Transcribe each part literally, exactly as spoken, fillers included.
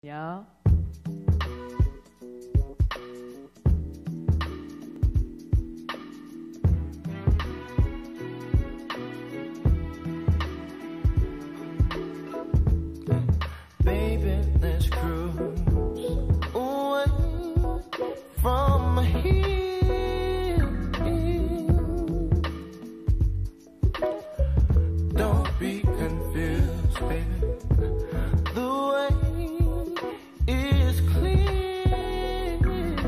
Yeah. Baby, let's cruise away from here. Don't be confused, baby. The way is clear.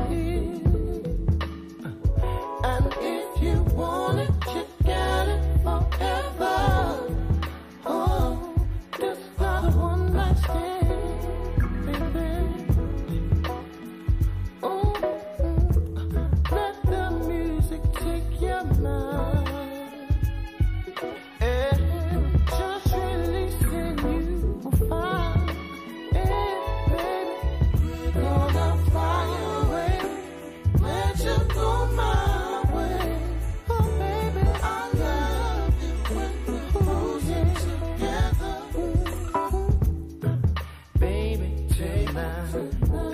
And if you want it, you got it forever. Oh, just not a one night stand, baby. Oh, let the music take your mind. And just releasing you will find. Yeah, baby, gonna fly away. Let you go my way. Oh, baby, I love you when we're holding together. Baby, take my